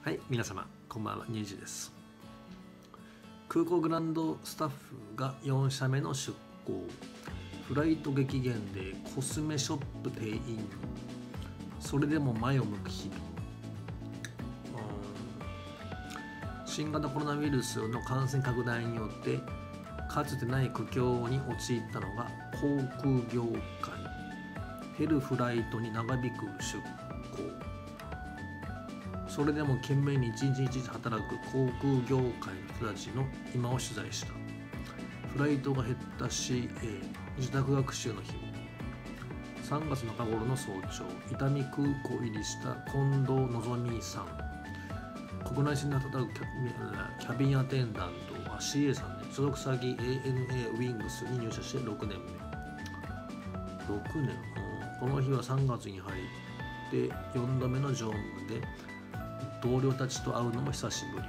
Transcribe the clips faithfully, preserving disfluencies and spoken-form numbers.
はい、皆様こんばんは、ニュージーです。空港グランドスタッフがよん社目の出港。フライト激減でコスメショップ店員、それでも前を向く日々。新型コロナウイルスの感染拡大によってかつてない苦境に陥ったのが航空業界。減るフライトに長引く出港。それでも懸命に一日一日働く航空業界の人たちの今を取材した。フライトが減った シーエー、自宅学習の日も。さんがつ中頃の早朝、伊丹空港入りした近藤のぞみさん。国内線で働くキャビンアテンダントは シーエー さんで、所属先 エーエヌエー ウィングスに入社してろくねんめ。ろくねん、この日はさんがつに入ってよんどめの乗務で、同僚たちと会うのも久しぶり。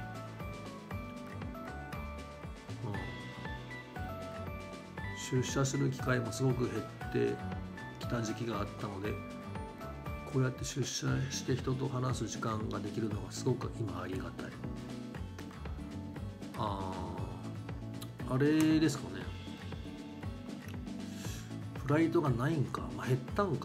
うん、出社する機会もすごく減ってきた時期があったので、こうやって出社して人と話す時間ができるのがすごく今ありがたい。ああ、あれですかね。フライトがないんか、まあ、減ったんか。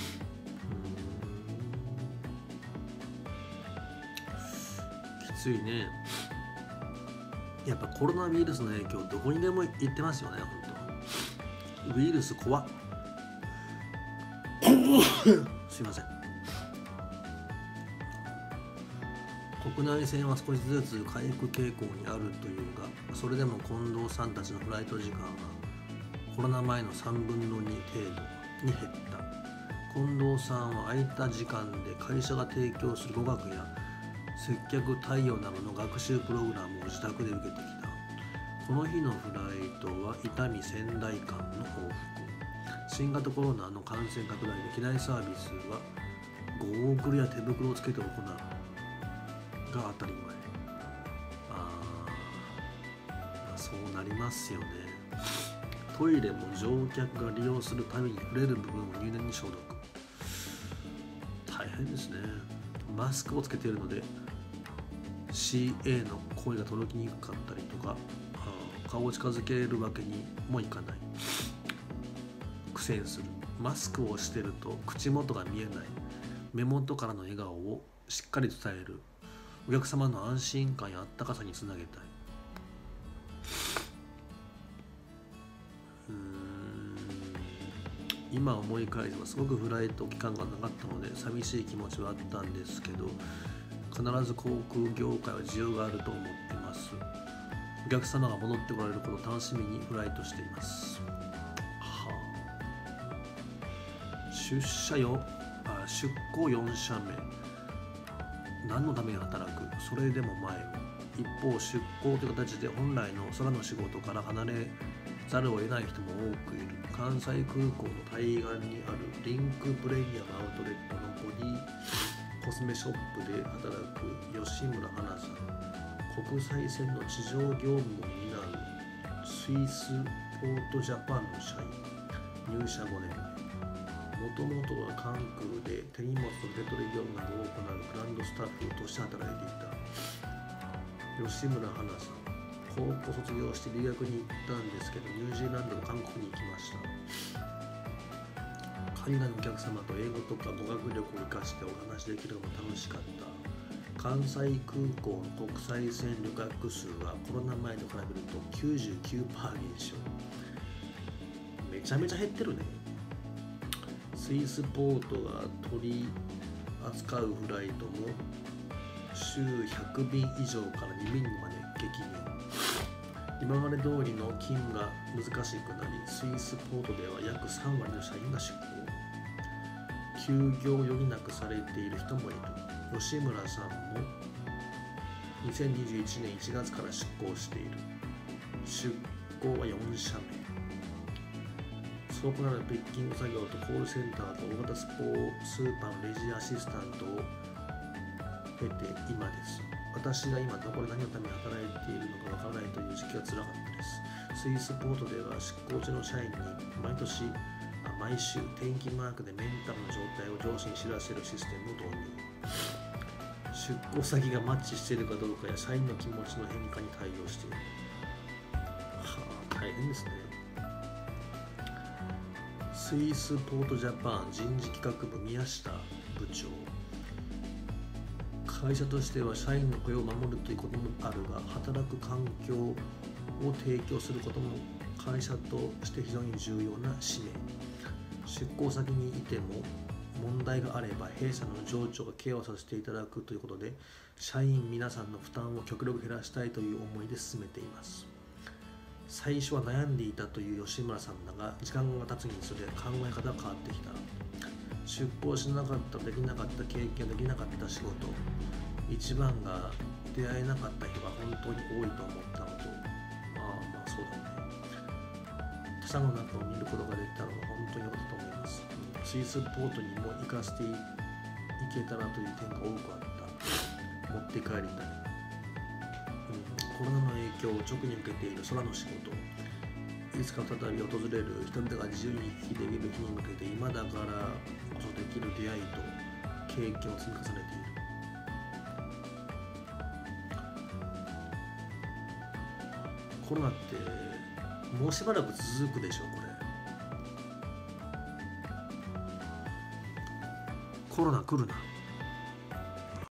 きついね。やっぱコロナウイルスの影響どこにでも行ってますよね。本当ウイルス怖っすいません。国内線は少しずつ回復傾向にあるというが、それでも近藤さんたちのフライト時間はコロナ前のさんぶんのに程度に減った。近藤さんは空いた時間で会社が提供する語学や接客対応などの学習プログラムを自宅で受けてきた。この日のフライトは伊丹仙台間の往復。新型コロナの感染拡大で機内サービスはゴーグルや手袋をつけて行うが当たり前。ああ、そうなりますよね。トイレも乗客が利用するたびに触れる部分を入念に消毒。大変ですね。マスクをつけているので シーエー の声が届きにくかったりとか、顔を近づけるわけにもいかない。苦戦する。マスクをしていると口元が見えない。目元からの笑顔をしっかり伝える。お客様の安心感やあったかさにつなげたい。うーん今思い返せばすごくフライト期間がなかったので寂しい気持ちはあったんですけど、必ず航空業界は需要があると思っています。お客様が戻ってこられることを楽しみにフライトしています。はあ、出社よあ出向よん社目。何のために働く、それでも前を。一方、出向という形で本来の空の仕事から離れざるを得ない人も多くいる。関西空港の対岸にあるリンクプレミアムアウトレットのボディコスメショップで働く吉村花さん。国際線の地上業務を担うスイスポートジャパンの社員。入社ごねんめ。もともとは関空で手荷物の受け取り業務などを行うグランドスタッフとして働いていた吉村花さん。高校卒業して留学に行ったんですけど、ニュージーランドと韓国に行きました。海外のお客様と英語とか語学力を生かしてお話しできるのも楽しかった。関西空港の国際線旅客数はコロナ前と比べると きゅうじゅうきゅうパーセント 減少。めちゃめちゃ減ってるね。スイスポートが取り扱うフライトも週ひゃくびん以上からにびんにまで激減。今まで通りの勤務が難しくなり、スイスポートでは約さんわりの社員が出向。休業を余儀なくされている人もいる。吉村さんもにせんにじゅういちねんいちがつから出向している。出向はよん社目。倉庫などのピッキング作業とコールセンターと大型スポースーパーのレジアシスタントを経て今です。私が今どこで何のために働いているのかわからないという時期がつらかったです。スイスポートでは出向中の社員に毎年毎週天気マークでメンタルの状態を上司に知らせるシステムを導入。 出向先がマッチしているかどうかや社員の気持ちの変化に対応している。はあ、大変ですね。スイスポートジャパン人事企画部宮下部長。会社としては社員の雇用を守るということもあるが、働く環境を提供することも会社として非常に重要な使命。出向先にいても問題があれば弊社の上長がケアをさせていただくということで、社員皆さんの負担を極力減らしたいという思いで進めています。最初は悩んでいたという吉村さんだが、時間が経つにつれ考え方が変わってきた。出向しなかったできなかった経験できなかった仕事、一番が出会えなかった人が本当に多いと思ったのと、まあまあそうだね。他者の中を見ることができたのは本当に良かったと思います。スイスポートにも行かせていけたらという点が多くあった。持って帰りたい。うん、コロナの影響を直に受けている空の仕事。いつか再び訪れる人々が自由に行き来できる日に向けて、今だからこそできる出会いと経験を積み重ねている。コロナってもうしばらく続くでしょ、これ。コロナ来るな。